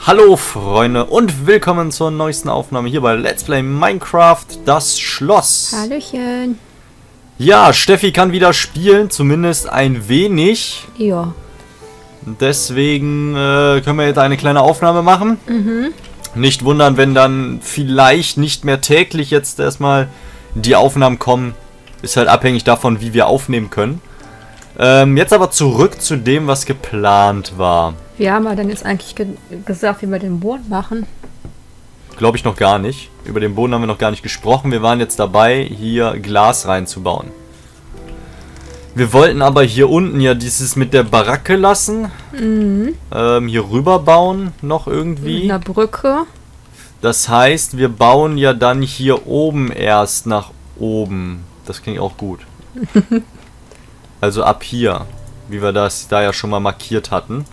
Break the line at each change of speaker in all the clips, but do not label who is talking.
Hallo Freunde und willkommen zur neuesten Aufnahme hier bei Let's Play Minecraft das Schloss.
Hallöchen.
Ja, Steffi kann wieder spielen, zumindest ein wenig.
Ja.
Deswegen können wir jetzt eine kleine Aufnahme machen. Nicht wundern, wenn dann vielleicht nicht mehr täglich jetzt erstmal die Aufnahmen kommen. Ist halt abhängig davon, wie wir aufnehmen können. Jetzt aber zurück zu dem, was geplant war.
Wie haben wir denn jetzt eigentlich gesagt, wie wir den Boden machen?
Glaube ich noch gar nicht. Über den Boden haben wir noch gar nicht gesprochen. Wir waren jetzt dabei, hier Glas reinzubauen. Wir wollten aber hier unten ja dieses mit der Baracke lassen. Hier rüber bauen noch irgendwie.
Mit einer Brücke.
Das heißt, wir bauen ja dann hier oben erst nach oben. Das klingt auch gut. Also ab hier. Wie wir das da ja schon mal markiert hatten.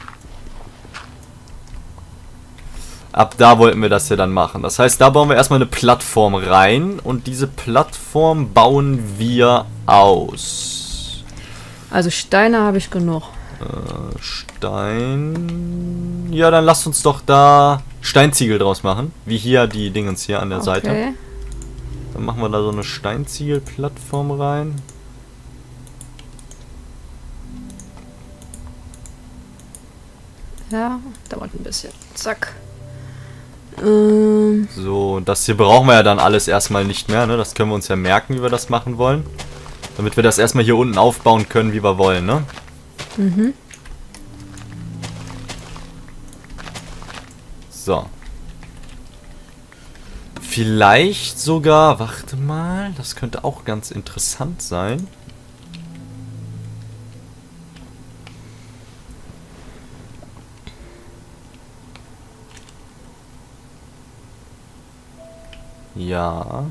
Ab da wollten wir das ja dann machen. Das heißt, da bauen wir erstmal eine Plattform rein. Und diese Plattform bauen wir aus.
Also Steine habe ich genug.
Stein... Ja, dann lasst uns doch da Steinziegel draus machen. Wie hier die Dingens hier an der Seite. Dann machen wir da so eine Steinziegelplattform rein.
Ja, dauert ein bisschen. Zack.
So, das hier brauchen wir ja dann alles erstmal nicht mehr, ne? Das können wir uns ja merken, wie wir das machen wollen. Damit wir das erstmal hier unten aufbauen können, wie wir wollen, ne? So. Vielleicht sogar, warte mal, das könnte auch ganz interessant sein. Ja.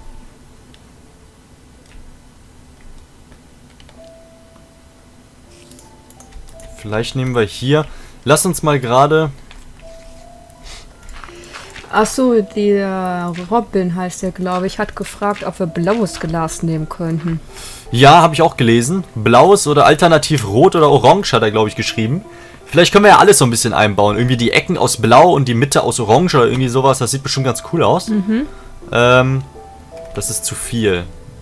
Vielleicht nehmen wir hier... Lass uns mal gerade...
Achso, der Robin heißt der, glaube ich, hat gefragt, ob wir blaues Glas nehmen könnten.
Ja, habe ich auch gelesen. Blaues oder alternativ rot oder orange hat er, glaube ich, geschrieben. Vielleicht können wir ja alles so ein bisschen einbauen. Irgendwie die Ecken aus blau und die Mitte aus orange oder irgendwie sowas. Das sieht bestimmt ganz cool aus. Das ist zu viel.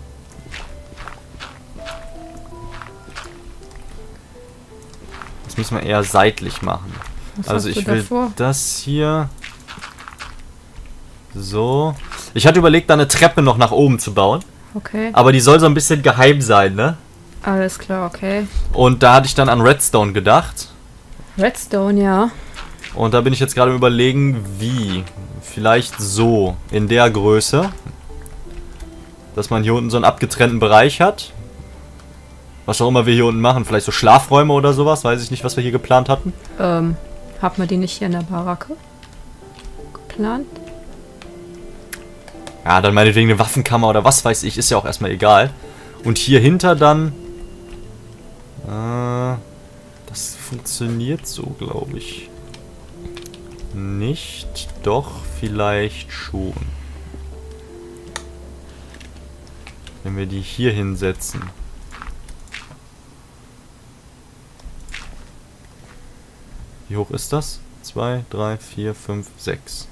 Das müssen wir eher seitlich machen.
Was
Also
hast du
ich will
davor?
das hier... So. Ich hatte überlegt, da eine Treppe noch nach oben zu bauen.
Okay.
Aber die soll so ein bisschen geheim sein, ne?
Alles klar, okay.
Und da hatte ich dann an Redstone gedacht.
Redstone, ja.
Und da bin ich jetzt gerade überlegen, wie. Vielleicht so, in der Größe. Dass man hier unten so einen abgetrennten Bereich hat. Was auch immer wir hier unten machen. Vielleicht so Schlafräume oder sowas. Weiß ich nicht, was wir hier geplant hatten.
Hat man die nicht hier in der Baracke geplant?
Ja, dann meinetwegen eine Waffenkammer oder was weiß ich. Ist ja auch erstmal egal. Und hier hinter dann... das funktioniert so, glaube ich. Nicht. Doch, vielleicht schon. Wenn wir die hier hinsetzen. Wie hoch ist das? 2, 3, 4, 5, 6.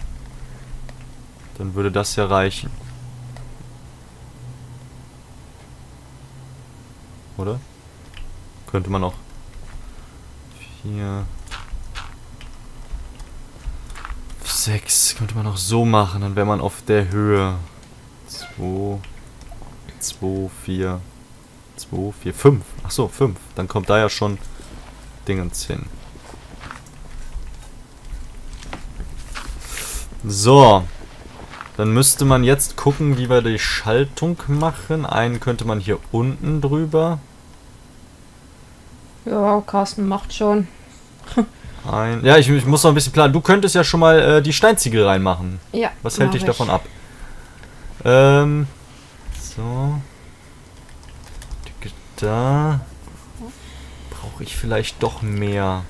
Dann würde das ja reichen. Oder? Könnte man auch 4, 6 könnte man auch so machen, dann wäre man auf der Höhe. 2, 2, 4, 2, 4, 5. Ach so, 5. Dann kommt da ja schon Dingens hin. So. Dann müsste man jetzt gucken, wie wir die Schaltung machen. Einen könnte man hier unten drüber.
Ja, Carsten macht schon.
Ja, ich muss noch ein bisschen planen. Du könntest ja schon mal die Steinziegel reinmachen.
Ja.
Was hält dich davon ab? So. Da. Brauche ich vielleicht doch mehr.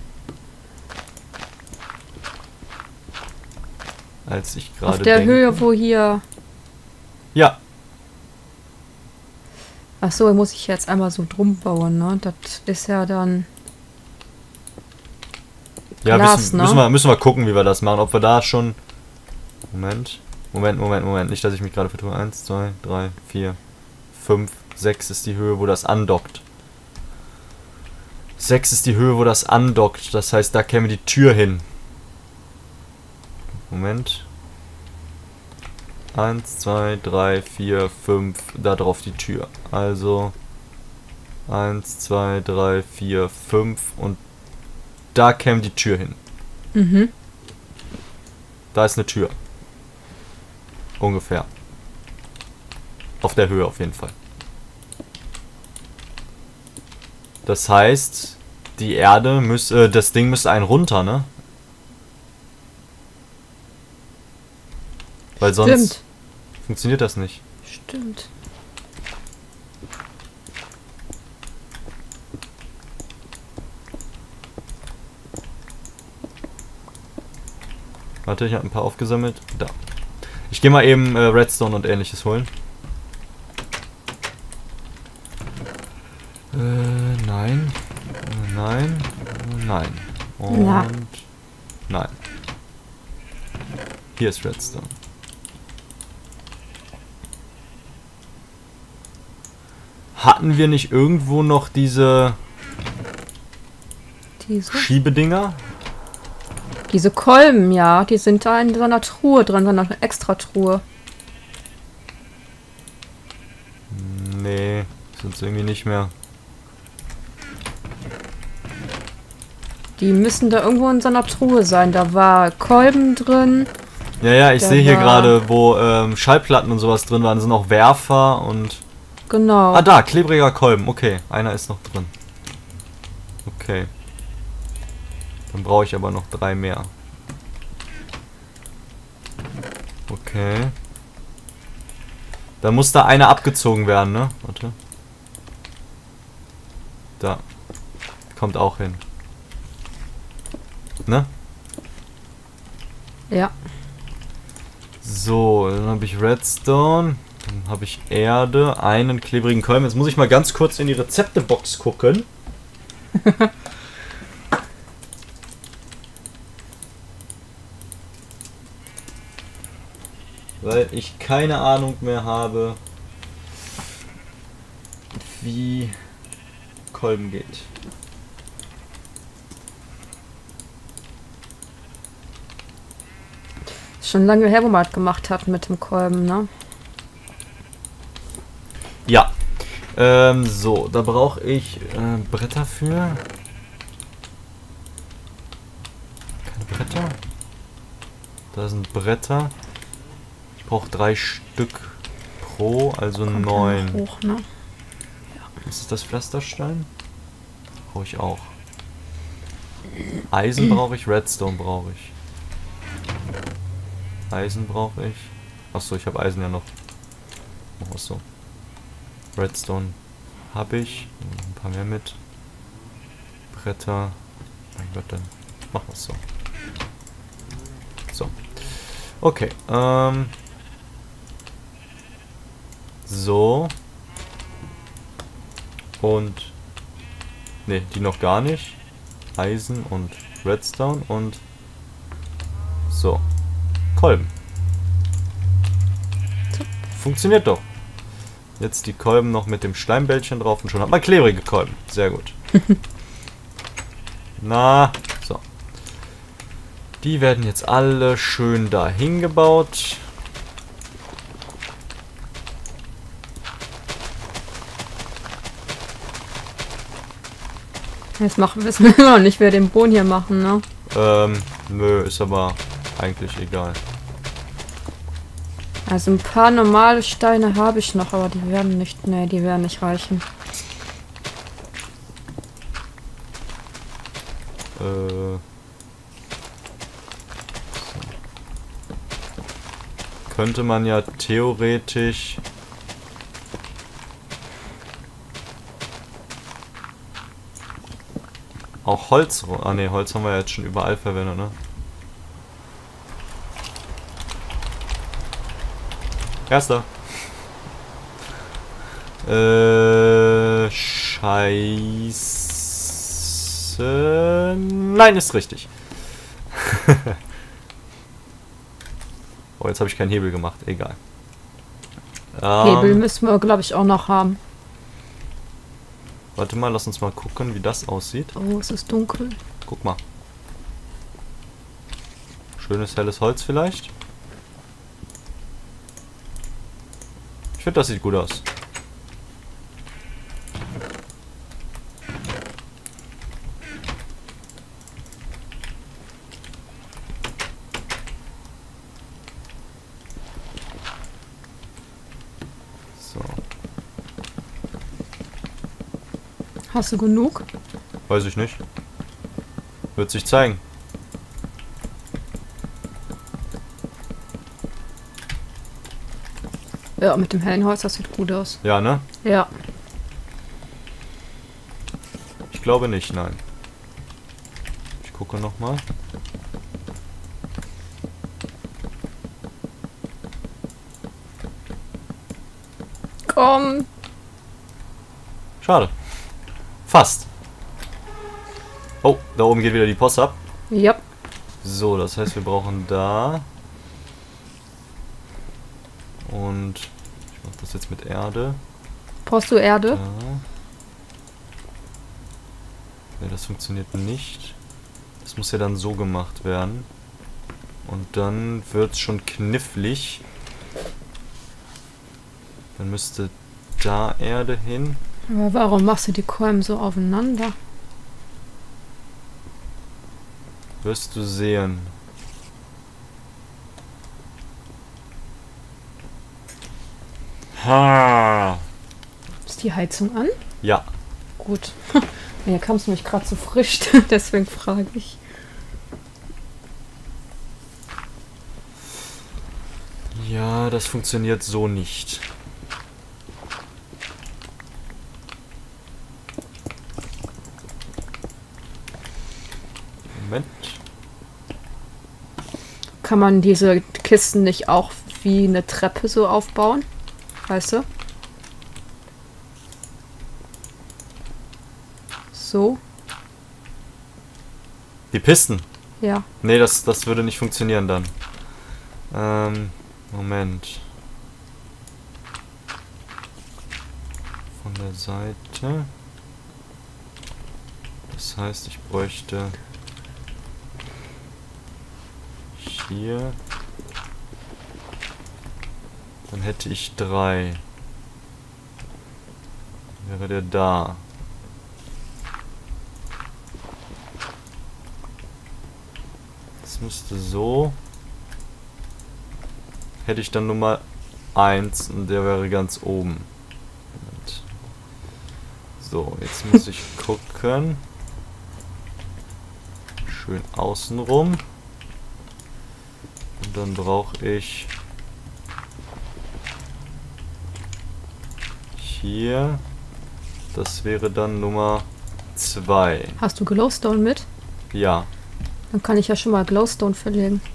Als ich gerade
auf der
denke.
Höhe, wo hier...
Ja.
Ach so, muss ich jetzt einmal so drum bauen, ne? Das ist ja dann...
Ja,
Glas,
müssen wir gucken, wie wir das machen. Ob wir da schon... Moment. Nicht, dass ich mich gerade vertue. 1, 2, 3, 4, 5, 6 ist die Höhe, wo das andockt. 6 ist die Höhe, wo das andockt. Das heißt, da käme die Tür hin. Moment. 1, 2, 3, 4, 5. Da drauf die Tür. Also 1, 2, 3, 4, 5. Und da käme die Tür hin.
Mhm.
Da ist eine Tür. Ungefähr. Auf der Höhe auf jeden Fall. Das heißt, die Erde müsste, das Ding müsste einen runter, ne? Weil sonst funktioniert das nicht.
Stimmt.
Warte, ich habe ein paar aufgesammelt. Da. Ich gehe mal eben Redstone und ähnliches holen. Nein. Nein. Nein. Und
Ja.
nein. Hier ist Redstone. Hatten wir nicht irgendwo noch diese Schiebedinger?
Diese Kolben, ja, die sind da in so einer Truhe drin, so einer Extratruhe.
Nee, sind irgendwie nicht mehr.
Die müssen da irgendwo in so einer Truhe sein. Da war Kolben drin.
Ja, ich sehe hier gerade, wo Schallplatten und sowas drin waren, sind auch Werfer und...
Genau.
Ah, da, klebriger Kolben. Okay, einer ist noch drin. Okay. Dann brauche ich aber noch 3 mehr. Okay. Dann muss da einer abgezogen werden, ne? Warte. Da. Kommt auch hin. Ne?
Ja.
So, dann habe ich Redstone. Dann habe ich Erde, einen klebrigen Kolben. Jetzt muss ich mal ganz kurz in die Rezeptebox gucken. Weil ich keine Ahnung mehr habe, wie Kolben geht.
Ist schon lange her, wo man das gemacht hat mit dem Kolben, ne?
Ja. So, da brauche ich Bretter für. Keine Bretter. Da sind Bretter. Ich brauche 3 Stück pro, also
Kommt
9.
hoch, ne?
Ist das Pflasterstein? Brauche ich auch. Eisen brauche ich, Redstone brauche ich. Eisen brauche ich. Achso, ich habe Eisen ja noch. Oh, so. Redstone habe ich. Ein paar mehr mit. Bretter. Mein Gott, dann machen wir es so. So. Okay. So. Und. Ne, die noch gar nicht. Eisen und Redstone und. So. Kolben. Funktioniert doch. Jetzt die Kolben noch mit dem Schleimbällchen drauf und schon hat man klebrige Kolben. Sehr gut. Na, so. Die werden jetzt alle schön dahin gebaut.
Jetzt wissen wir immer noch nicht, wer den Boden hier machen, ne?
Nö, ist aber eigentlich egal.
Also ein paar normale Steine habe ich noch, aber die werden nicht, ne, die werden nicht reichen.
Könnte man ja theoretisch auch Holz... Ah ne, Holz haben wir jetzt schon überall verwendet, ne? Erster. Scheiße. Nein, ist richtig. Oh, jetzt habe ich keinen Hebel gemacht. Egal.
Hebel müssen wir, glaube ich, auch noch haben.
Warte mal, lass uns mal gucken, wie das aussieht.
Oh, es ist dunkel.
Guck mal. Schönes helles Holz vielleicht. Ich finde, das sieht gut aus. So.
Hast du genug?
Weiß ich nicht. Wird sich zeigen.
Ja, mit dem hellen Holz, das sieht gut aus.
Ja, ne?
Ja.
Ich glaube nicht, nein. Ich gucke nochmal.
Komm.
Schade. Fast. Oh, da oben geht wieder die Post ab.
Ja.
So, das heißt, wir brauchen da. Und ich mache das jetzt mit Erde.
Brauchst du Erde?
Da. Ne, das funktioniert nicht. Das muss ja dann so gemacht werden. Und dann wird es schon knifflig. Dann müsste da Erde hin.
Aber warum machst du die Kolben so aufeinander?
Wirst du sehen. Ha!
Ist die Heizung an?
Ja.
Gut. Mir kam es nämlich gerade so frisch, deswegen frage ich.
Ja, das funktioniert so nicht. Moment.
Kann man diese Kisten nicht auch wie eine Treppe so aufbauen? Weißt du? So?
Die Pisten.
Ja.
Nee, das würde nicht funktionieren dann. Moment. Von der Seite. Das heißt, ich bräuchte hier. Dann hätte ich 3. Wäre der da. Das müsste so. Hätte ich dann Nummer 1 und der wäre ganz oben. Moment. So, jetzt muss ich gucken. Schön außenrum. Und dann brauche ich hier. Das wäre dann Nummer 2.
Hast du Glowstone mit?
Ja.
Dann kann ich ja schon mal Glowstone verlegen.